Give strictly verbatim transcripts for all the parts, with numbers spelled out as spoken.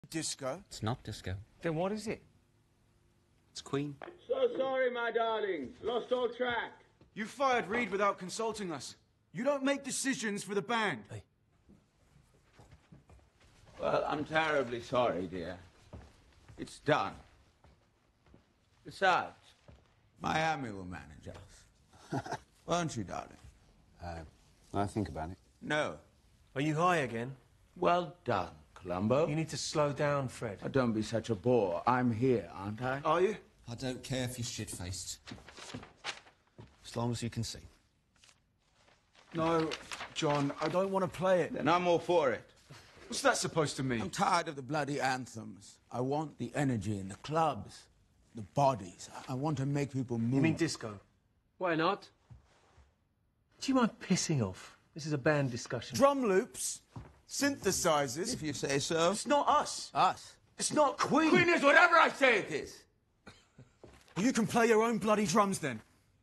Disco? It's not disco. Then what is it? It's Queen. So sorry, my darlings. Lost all track. You fired Reed without consulting us. You don't make decisions for the band. Hey. Well, I'm terribly sorry, dear. It's done. Besides, Miami will manage us. Won't you, darling? Uh, I'll think about it. No. Are you high again? Well done, Columbo. You need to slow down, Fred. Oh, don't be such a bore. I'm here, aren't I? Are you? I don't care if you're shit-faced. As long as you can see. No, John, I don't want to play it. Then I'm all for it. What's that supposed to mean? I'm tired of the bloody anthems. I want the energy in the clubs, the bodies. I want to make people move. You mean disco? Why not? Do you mind pissing off? This is a band discussion. Drum loops, synthesizers. If you say so. It's not us. Us. It's not Queen. Queen is whatever I say it is. You can play your own bloody drums then.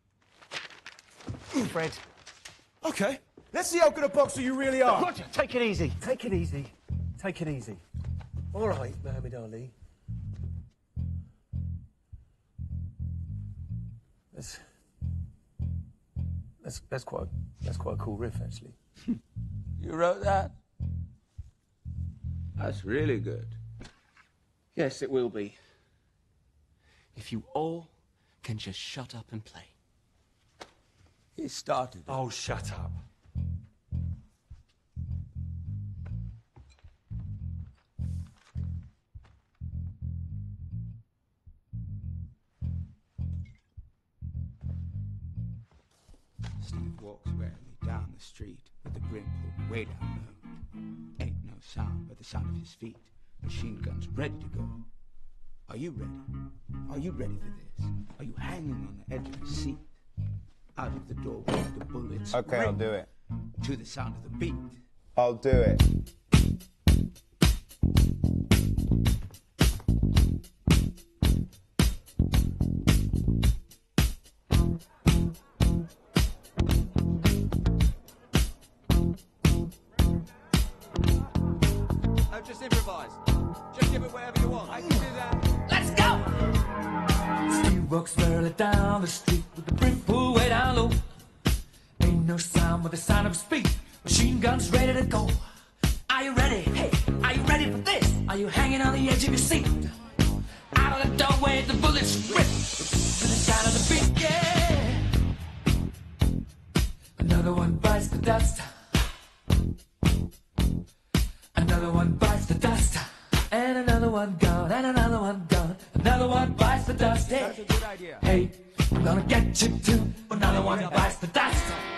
Fred. Okay. Let's see how good a boxer you really are. Roger, take it easy. Take it easy. Take it easy. All right, Muhammad Ali. That's that's that's quite a, that's quite a cool riff, actually. You wrote that? That's really good. Yes, it will be. If you all can just shut up and play. He started it. Oh, shut up. Steve walks warily down the street with the brim pulled way down low. Ain't no sound but the sound of his feet. Machine guns ready to go. Are you ready? Are you ready for this? Are you hanging on the edge of the seat? Out of the doorway, the bullets. Okay, I'll do it. To the sound of the beat. I'll do it. No, just improvise. Just give it whatever you want. I can do that. Let's go! Steve walks barely down the street with the brim pulled way down low. Ain't no sound but the sound of speed. Machine guns ready to go. Are you ready? Hey, are you ready for this? Are you hanging on the edge of your seat? Out of the doorway, the bullets rip. To the sound of the beat, yeah. Another one bites the dust. Another one bites the dust. And another one gone, and another one gone. Another one bites the dust. Hey, That's a good idea. hey, I'm gonna get you too. Another one bites the dust.